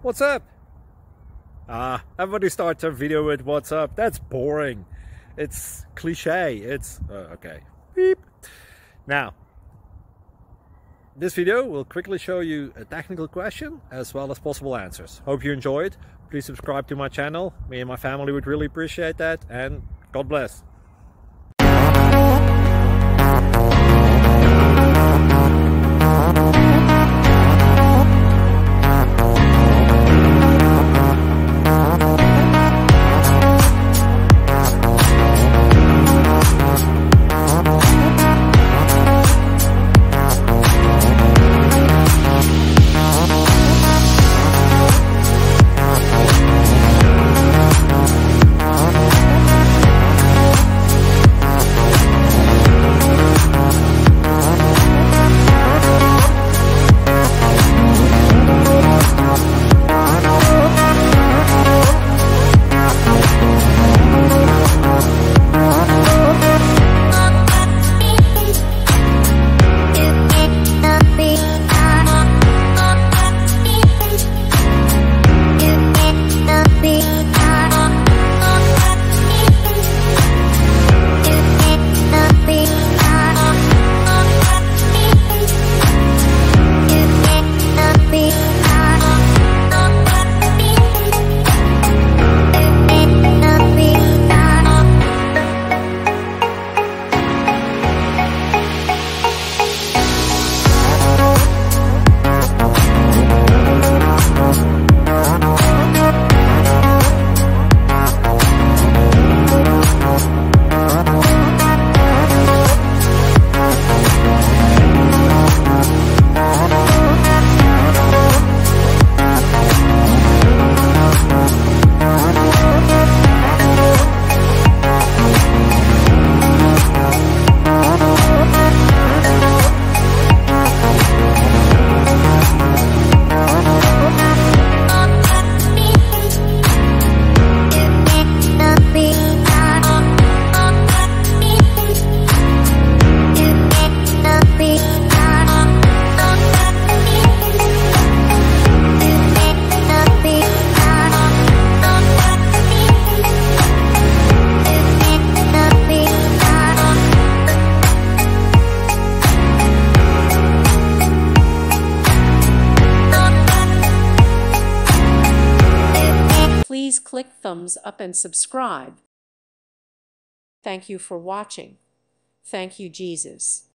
What's up? Everybody starts their video with what's up. That's boring. It's cliche. It's okay. Beep. Now, this video will quickly show you a technical question as well as possible answers. Hope you enjoyed. Please subscribe to my channel. Me and my family would really appreciate that, and God bless. Please click thumbs up and subscribe. Thank you for watching. Thank you, Jesus.